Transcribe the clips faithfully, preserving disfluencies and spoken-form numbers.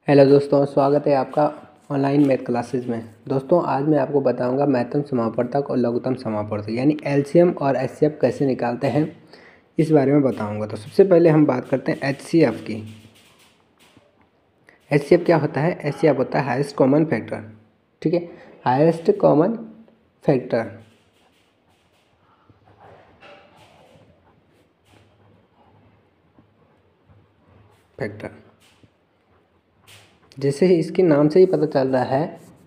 Hello दोस्तों, स्वागत है आपका ऑनलाइन मैथ क्लासेस में। दोस्तों आज मैं आपको बताऊंगा महत्तम समापवर्तक और लघुत्तम समापवर्तक यानी एलसीएम और एचसीएफ कैसे निकालते हैं, इस बारे में बताऊंगा। तो सबसे पहले हम बात करते हैं एचसीएफ की। एचसीएफ क्या होता है? एचसीएफ होता है हाईएस्ट कॉमन फैक्टर। ठीक है, हाईएस्ट कॉमन फैक्टर। फैक्टर जैसे ही इसके नाम से ही पता चल रहा है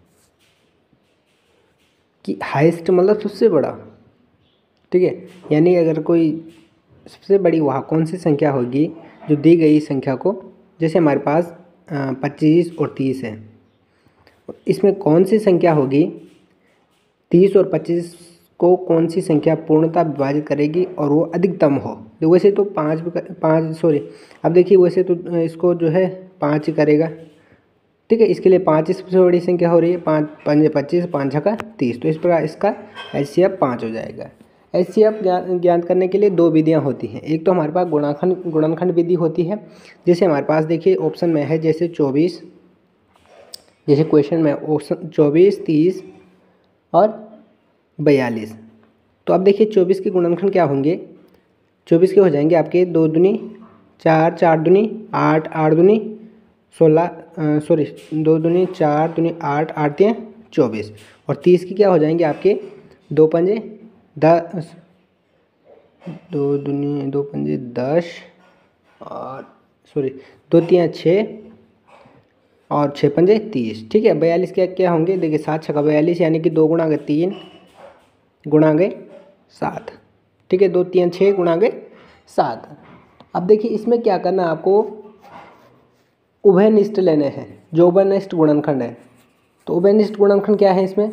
कि हाईएस्ट मतलब सबसे बड़ा। ठीक है, यानी अगर कोई सबसे बड़ी वहाँ कौन सी संख्या होगी जो दी गई संख्या को, जैसे हमारे पास पच्चीस और तीस है, इसमें कौन सी संख्या होगी तीस और पच्चीस को कौन सी संख्या पूर्णतः विभाजित करेगी और वो अधिकतम हो। तो वैसे तो पाँच पाँच सॉरी अब देखिए वैसे तो इसको जो है पाँच ही करेगा। ठीक है, इसके लिए पाँच ही सबसे बड़ी संख्या हो रही है। पाँच पंजे पच्चीस, पाँच छक्का तीस, तो इस प्रकार इसका एचसीएफ पाँच हो जाएगा। एचसीएफ ज्ञान ज्ञान करने के लिए दो विधियां होती हैं। एक तो हमारे पास गुणनखंड गुणनखंड विधि होती है, जैसे हमारे पास देखिए ऑप्शन में है जैसे चौबीस, जैसे क्वेश्चन में ऑप्शन चौबीस, तीस और बयालीस। तो अब देखिए चौबीस के गुणनखंड क्या होंगे? चौबीस के हो जाएंगे आपके दो दूनी चार, चार दूनी आठ, आठ दूनी सोलह, सॉरी दो दूनी चार दूनी आठ, आठ तियाँ चौबीस। और तीस की क्या हो जाएंगे आपके दो पंजे दस, दो दूनी दो पंजे दस और सॉरी दो तियाँ छः और छः पंजे तीस। ठीक है, बयालीस क्या क्या होंगे? देखिए सात छक्का बयालीस, यानी कि दो गुणा गए तीन गुणा गए सात। ठीक है, दो तियाँ छः गुणा गए सात। अब देखिए इसमें क्या करना है आपको, उभयनिष्ठ लेने हैं, जो उभयनिष्ठ गुणनखंड है। तो उभयनिष्ठ गुणनखंड क्या है इसमें?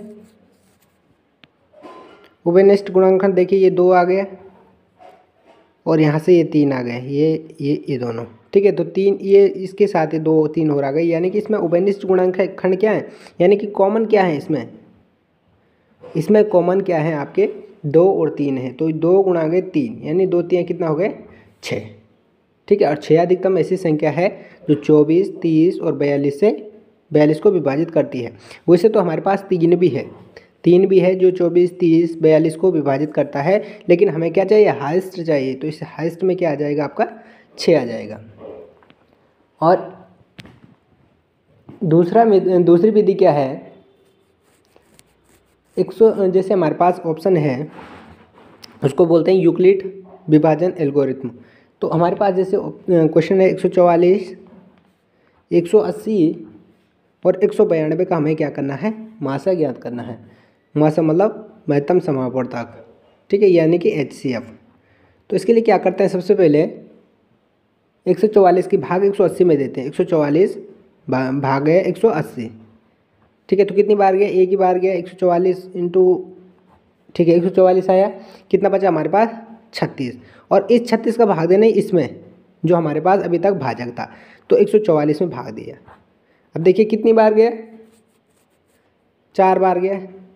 उभयनिष्ठ गुणनखंड देखिए ये दो आ गया और यहाँ से ये तीन आ गए, ये ये ये दोनों। ठीक है, तो तीन ये इसके साथ ही दो तीन और आ गए, यानी कि इसमें उभयनिष्ठ गुणनखंड क्या है, यानी कि कॉमन क्या है इसमें? इसमें कॉमन क्या है आपके दो और तीन है, तो दो गुणा गए तीन, यानी दो तीन कितना हो गए छः। ठीक है, और छः अधिकतम ऐसी संख्या है जो चौबीस, तीस और बयालीस से बयालीस को विभाजित करती है। वैसे तो हमारे पास तीन भी है, तीन भी है जो चौबीस, तीस, बयालीस को विभाजित करता है, लेकिन हमें क्या चाहिए? हाईएस्ट चाहिए। तो इस हाईएस्ट में क्या आ जाएगा आपका? छः आ जाएगा। और दूसरा दूसरी विधि क्या है? एक सौ जैसे हमारे पास ऑप्शन है उसको बोलते हैं यूक्लिड विभाजन एल्गोरिथम। तो हमारे पास जैसे क्वेश्चन है एक सौ चौवालीस, एक सौ अस्सी और एक सौ बयानवे का हमें क्या करना है? मासा ज्ञात करना है। मासा मतलब महत्तम समापवर्तक। ठीक है, यानी कि एचसीएफ। तो इसके लिए क्या करते हैं? सबसे पहले एक सौ चौवालीस की भाग एक सौ अस्सी में देते हैं। एक सौ चौवालीस भाग है एक सौ अस्सी। ठीक है, तो कितनी बार गया? एक ही बार गया। एक सौ चौवालीस इंटू, ठीक है, एक सौ चौवालीस आया, कितना बचा हमारे पास? छत्तीस। और इस छत्तीस का भाग देना इसमें जो हमारे पास अभी तक भाजक था, तो एक सौ चौवालीस में भाग दिया। अब देखिए कितनी बार गया? चार बार गया।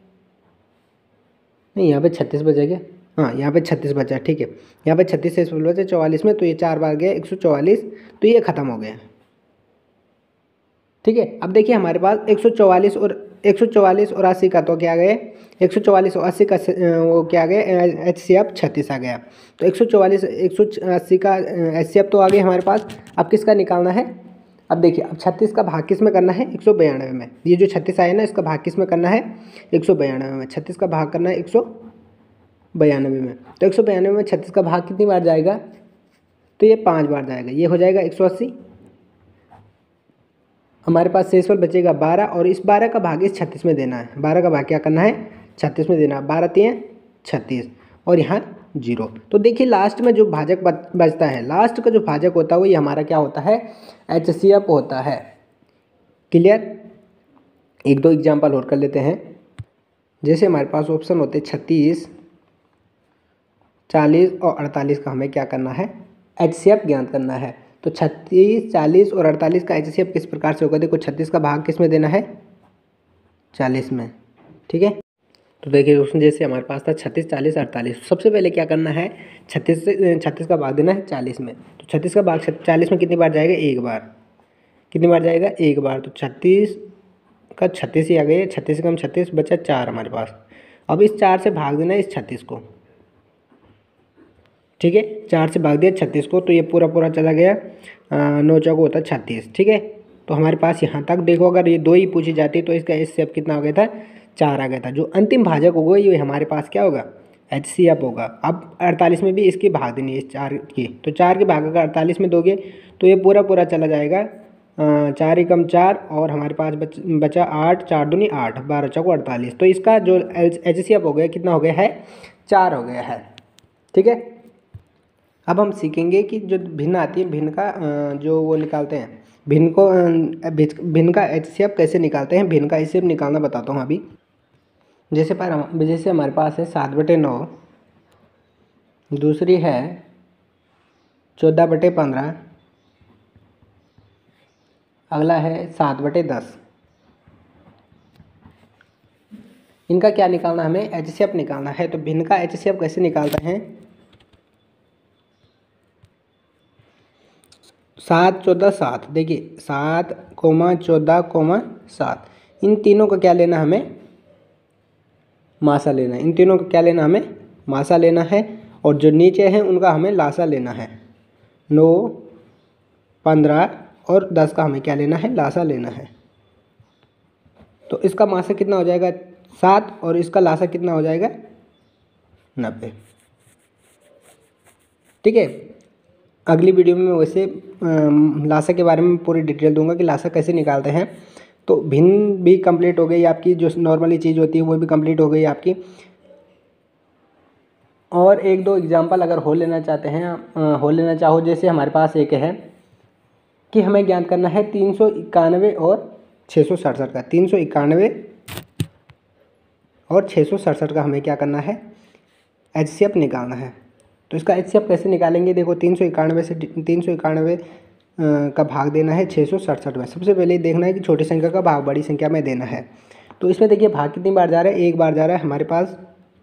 नहीं, यहाँ पे छत्तीस बचा गया। हाँ, यहाँ पे छत्तीस बचा। ठीक है, यहाँ पे छत्तीस से बचा चौवालीस में, तो ये चार बार गया एक सौ चौवालीस, तो ये खत्म हो गया। ठीक है, अब देखिए हमारे पास एक सौ चौवालीस और एक सौ चौवालीस और अस्सी का तो क्या गए? एक सौ चौवालीस और अस्सी का वो क्या गए? एच सी एफ छत्तीस आ गया। तो एक सौ चौवालीस एक सौ अस्सी का एच सी एफ तो आ गया हमारे पास। अब किसका निकालना है? अब देखिए अब छत्तीस का भाग किस में करना है? एक सौ बयानवे में। ये जो छत्तीस आया ना, इसका भाग किस में करना है? एक सौ बयानवे में। छत्तीस का भाग करना है एक सौ बयानवे में। तो एक सौ बयानवे में छत्तीस का भाग कितनी बार जाएगा? तो ये पाँच बार जाएगा। ये हो जाएगा एक सौ अस्सी। हमारे पास शेषफल बचेगा बारह, और इस बारह का भाग इस छत्तीस में देना है। बारह का भाग क्या करना है? छत्तीस में देना। बारह तियाँ छत्तीस और यहाँ जीरो। तो देखिए लास्ट में जो भाजक बचता है, लास्ट का जो भाजक होता है वो ये हमारा क्या होता है? एच सी एफ होता है। क्लियर? एक दो एग्जाम्पल और कर लेते हैं। जैसे हमारे पास ऑप्शन होते छत्तीस, चालीस और अड़तालीस का हमें क्या करना है? एच सी एफ ज्ञात करना है। तो छत्तीस, चालीस और अड़तालीस का एच सी एफ किस प्रकार से होगा? देखो छत्तीस का भाग किस में देना है? चालीस में। ठीक है, तो देखिए उसमें जैसे हमारे पास था छत्तीस, चालीस, अड़तालीस। सबसे पहले क्या करना है? छत्तीस से छत्तीस का भाग देना है चालीस में। तो छत्तीस का भाग चालीस में कितनी बार जाएगा? एक बार। कितनी बार जाएगा, एक बार। तो छत्तीस का छत्तीस ही आ गए, छत्तीस कम छत्तीस बचा चार हमारे पास। अब इस चार से भाग देना इस छत्तीस को, ठीक है। चार से भाग दिया छत्तीस को तो ये पूरा पूरा चला गया, नौ चौको होता है छत्तीस, ठीक है। तो हमारे पास यहाँ तक देखो, अगर ये दो ही पूछी जाती तो इसका एच सी एफ कितना हो गया था, चार आ गया था। जो अंतिम भाजक होगा ये हमारे पास क्या होगा, एच सी एफ होगा। अब अड़तालीस में भी इसकी भाग देनी है, इस चार की, तो चार के भाग अगर अड़तालीस में दोगे तो ये पूरा पूरा चला जाएगा, चार एकम चार और हमारे पास बच बचा आठ, चार दूनी आठ, बारह चौको अड़तालीस। तो इसका जो एच सी एफ हो गया कितना हो गया है, चार हो गया है, ठीक है। अब हम सीखेंगे कि जो भिन्न आती है, भिन्न का जो वो निकालते हैं, भिन्न को भिन्न का एच सी एफ कैसे निकालते हैं, भिन्न का एच सी एफ निकालना बताता हूँ अभी। जैसे पर जैसे हमारे पास है सात बटे नौ, दूसरी है चौदह बटे पंद्रह, अगला है सात बटे दस। इनका क्या निकालना, हमें एच सी एफ निकालना है। तो भिन्न का एच सी एफ कैसे निकालते हैं, सात चौदह सात, देखिए सात कोमा चौदह कोमा सात, इन तीनों का क्या लेना, हमें मासा लेना है। इन तीनों का क्या लेना, हमें मासा लेना है। और जो नीचे हैं उनका हमें लासा लेना है। नौ, पंद्रह और दस का हमें क्या लेना है, लासा लेना है। तो इसका मासा कितना हो जाएगा, सात, और इसका लासा कितना हो जाएगा, नब्बे, ठीक है। अगली वीडियो में मैं वैसे लासा के बारे में पूरी डिटेल दूंगा कि लासा कैसे निकालते हैं। तो भिन्न भी कंप्लीट हो गई आपकी, जो नॉर्मली चीज़ होती है वो भी कंप्लीट हो गई आपकी। और एक दो एग्जांपल अगर हो लेना चाहते हैं, हो लेना चाहो, जैसे हमारे पास एक है कि हमें ज्ञात करना है तीन सौ इक्यानवे और छः सौ सड़सठ का। तीन सौ इक्यानवे और छः सौ सड़सठ का हमें क्या करना है, एच सी एफ निकालना है। तो इसका एच सी एफ कैसे निकालेंगे, देखो तीन सौ इक्यानवे से तीन सौ इक्यानवे का भाग देना है छः सौ सड़सठ में। सबसे पहले देखना है कि छोटी संख्या का भाग बड़ी संख्या में देना है। तो इसमें देखिए भाग कितनी बार जा रहा है, एक बार जा रहा है हमारे पास।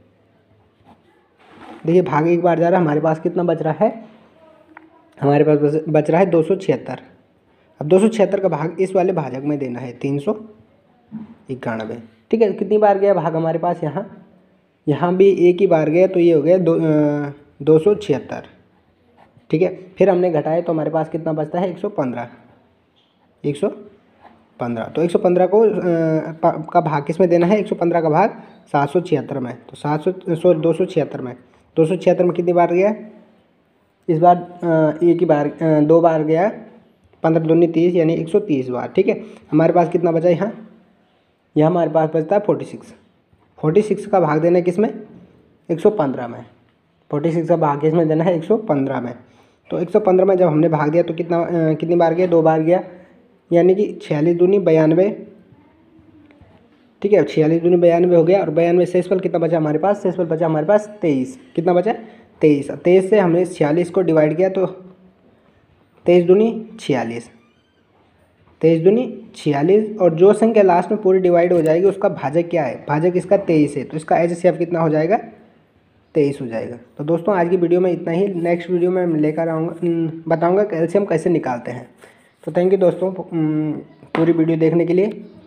देखिए भाग एक बार जा रहा है, हमारे पास कितना बच रहा है, हमारे पास बच रहा है दो सौ छिहत्तर। अब दो सौ छिहत्तर का भाग इस वाले भाजक में देना है, तीन सौ इक्यानवे, ठीक है। कितनी बार गया भाग हमारे पास, यहाँ यहाँ भी एक ही बार गया, तो ये हो गया दो दो सौ छिहत्तर, ठीक है। फिर हमने घटाया तो हमारे पास कितना बचता है, एक सौ पंद्रह, एक सौ पंद्रह। तो एक सौ पंद्रह को आ, का भाग किस में देना है, एक सौ पंद्रह का भाग सात सौ छिहत्तर में। तो सात सौ सौ दो सौ छिहत्तर में, दो सौ छिहत्तर में कितनी बार गया, इस बार आ, एक ही बार आ, दो बार गया, पंद्रह दूनी तीस, यानी एक सौ तीस बार, ठीक है। हमारे पास कितना बचा यहाँ, यहाँ हमारे पास बचता है फोर्टी सिक्स। फोर्टी सिक्स का भाग देना है किस में, एक सौ पंद्रह में। फोर्टी सिक्स का भाग किस में देना है, एक सौ पंद्रह में। तो एक सौ पंद्रह में जब हमने भाग दिया तो कितना आ, कितनी बार गया, दो बार गया, यानी कि छियालीस दूनी बयानवे, ठीक है। छियालीस दूनी बयानवे हो गया। और बयानवे शेषफल कितना बचा हमारे पास, शेषफल बचा हमारे पास तेईस। कितना बचा, तेईस। तेईस से हमने छियालीस को डिवाइड किया तो तेईस दूनी छियालीस, तेईस दूनी छियालीस। और जो संख्या लास्ट में पूरी डिवाइड हो जाएगी उसका भाजक क्या है, भाजक इसका तेईस है। तो इसका एच सी एफ कितना हो जाएगा, तेईस हो जाएगा। तो दोस्तों आज की वीडियो में इतना ही। नेक्स्ट वीडियो में मैं लेकर आऊँगा, बताऊँगा कैल्शियम कैसे निकालते हैं। तो थैंक यू दोस्तों पूरी वीडियो देखने के लिए।